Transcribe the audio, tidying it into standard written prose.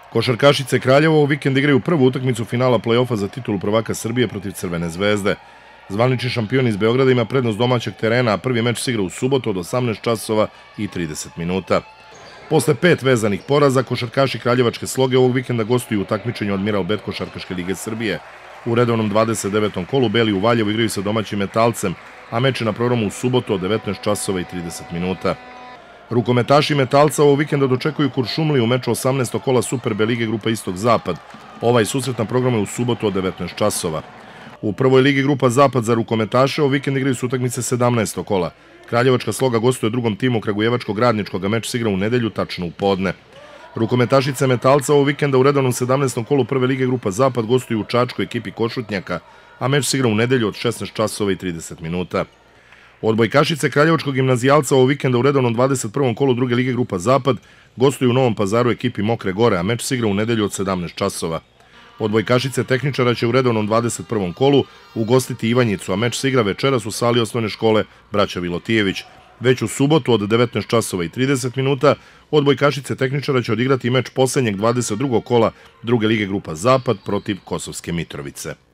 Košarkašice Kraljeva ovog vikenda igraju prvu utakmicu finala play-offa za titulu prvaka Srbije protiv Crvene zvezde. Zvanični šampion iz Beograda ima prednost domaćeg terena, a prvi meč se igra u subotu od 18 časova i 30 minuta. Posle 5 vezanih poraza, košarkaši Kraljevačke Sloge ovog vikenda gostuju u takmičenju Admiral Bet Košarkaške lige Srbije. U redovnom 29. kolu Beli u Valjevu igraju sa domaćim Metalcem, a meč je na programu u subotu od 19 časova i 30 minuta. Rukometaši Metalca ovog vikenda dočekuju Kuršumliju u meču 18. kola Super B lige grupa Istok-Zapad. Ovaj susret na programu je u subotu od 19 časova. U prvoj ligi grupa Zapad za rukometaše ovog vikenda igraju su utakmice 17. kola. Kraljevačka Sloga gostuje drugom timu Kragujevačkog Radničkog, a meč se igra u nedelju tačno u podne. Rukometašice Metalca ovog vikenda u redovnom 17. kolu prve lige grupa Zapad gostuju u Čačkoj ekipi Košutnjaka, a meč se igra u nedelju od 16 časova i 30 minuta. Odbojkašice Kraljevačkog gimnazijalca ovog vikenda u redovnom 21. kolu druge lige grupa Zapad gostuju u Novom Pazaru ekipi Mokre Gore, a meč se igra u nedelju od 17 časova. Odbojkašice Tehničara će u redovnom 21. kolu ugostiti Ivanjicu, a meč se igra večeras u sali osnovne škole Braća Vilotijević. Već u subotu od 19 časova i 30 minuta odbojkašice Tehničara će odigrati meč poslednjeg 22. kola druge lige grupa Zapad protiv Kosovske Mitrovice.